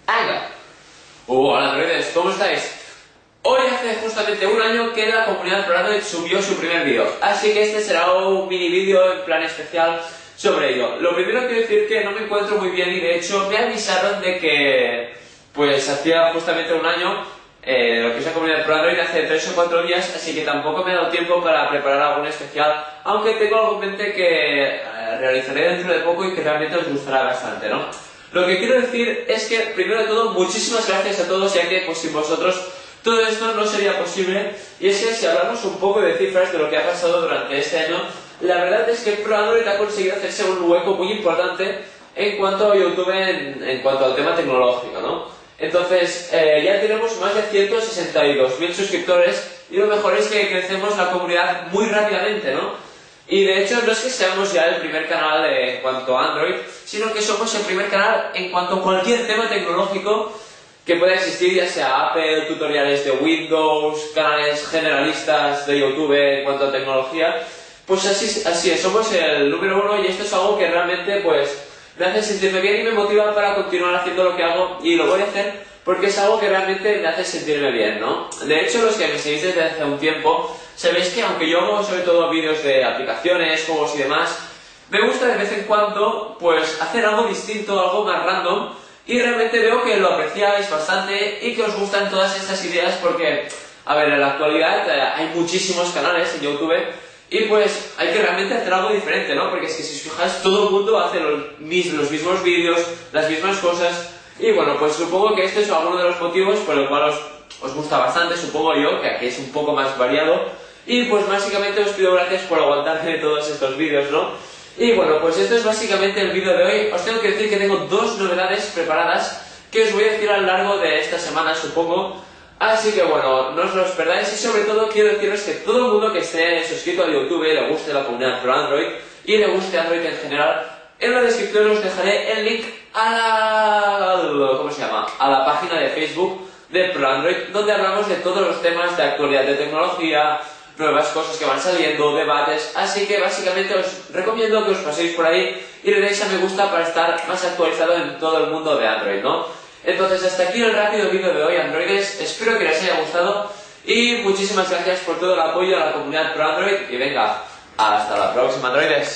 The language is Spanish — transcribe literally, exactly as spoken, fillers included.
¡Anga! Hola androides, ¿cómo estáis? Hoy hace justamente un año que la comunidad Pro Android subió su primer vídeo, así que este será un mini vídeo en plan especial sobre ello. Lo primero quiero decir que no me encuentro muy bien y de hecho me avisaron de que pues hacía justamente un año eh, lo que es la comunidad Pro Android hace tres o cuatro días, así que tampoco me ha dado tiempo para preparar algún especial, aunque tengo algo en mente que eh, realizaré dentro de poco y que realmente os gustará bastante, ¿no? Lo que quiero decir es que, primero de todo, muchísimas gracias a todos, ya que pues sin vosotros todo esto no sería posible. Y es que si hablamos un poco de cifras de lo que ha pasado durante este año, la verdad es que Pro Android ha conseguido hacerse un hueco muy importante en cuanto a YouTube, en, en cuanto al tema tecnológico, ¿no? Entonces, eh, ya tenemos más de ciento sesenta y dos mil suscriptores y lo mejor es que crecemos la comunidad muy rápidamente, ¿no? Y de hecho no es que seamos ya el primer canal en cuanto a Android, sino que somos el primer canal en cuanto a cualquier tema tecnológico que pueda existir, ya sea Apple, tutoriales de Windows, canales generalistas de YouTube en cuanto a tecnología. Pues así, así es, somos el número uno y esto es algo que realmente pues me hace sentirme bien y me motiva para continuar haciendo lo que hago, y lo voy a hacer porque es algo que realmente me hace sentirme bien, ¿no? De hecho, los que me seguís desde hace un tiempo sabéis que aunque yo hago sobre todo vídeos de aplicaciones, juegos y demás, me gusta de vez en cuando pues hacer algo distinto, algo más random, y realmente veo que lo apreciáis bastante y que os gustan todas estas ideas porque, a ver, en la actualidad eh, hay muchísimos canales en YouTube y pues hay que realmente hacer algo diferente, ¿no? Porque es que si os fijáis todo el mundo hace los, mis, los mismos vídeos, las mismas cosas, y bueno, pues supongo que este es alguno de los motivos por el cual os, os gusta bastante, supongo yo, que aquí es un poco más variado. Y pues básicamente os pido gracias por aguantarme todos estos vídeos, ¿no? Y bueno, pues esto es básicamente el vídeo de hoy. Os tengo que decir que tengo dos novedades preparadas que os voy a decir a lo largo de esta semana, supongo. Así que bueno, no os los perdáis y sobre todo quiero deciros que todo el mundo que esté suscrito a YouTube, le guste la comunidad Pro Android y le guste Android en general, en la descripción os dejaré el link a la... ¿cómo se llama? A la página de Facebook de Pro Android, donde hablamos de todos los temas de actualidad de tecnología, nuevas cosas que van saliendo, debates, así que básicamente os recomiendo que os paséis por ahí y le deis a me gusta para estar más actualizado en todo el mundo de Android, ¿no? Entonces hasta aquí el rápido vídeo de hoy, androides, espero que les haya gustado y muchísimas gracias por todo el apoyo a la comunidad Pro Android y venga, hasta la próxima, androides.